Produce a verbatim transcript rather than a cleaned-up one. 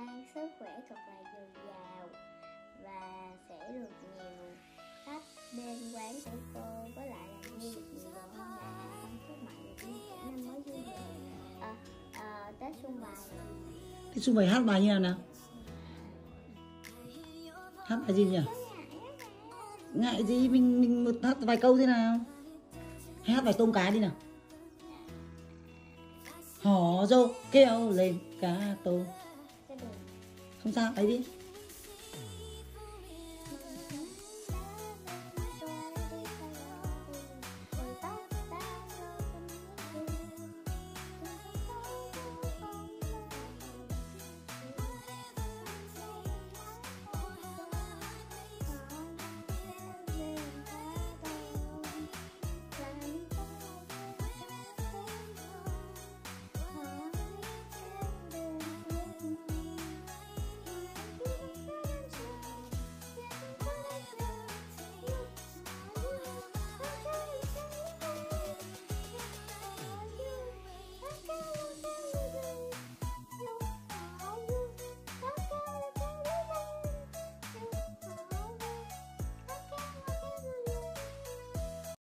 khang, sức khỏe thật là dồi dào và sẽ được nhiều khách đến quán của cô, với lại là mua được nhiều đồ hơn là tăng sức mạnh để đi năm mới vui vẻ. À, à, Tết xuân vầy. Tết xuân vầy hát bài như nào nào? Hát bài gì nhỉ? Ngại gì, mình mình một hát vài câu thế nào? Hay hát vài tôm cá đi nào. Hò dô kêu lên cá tôm. Không sao, ấy đi.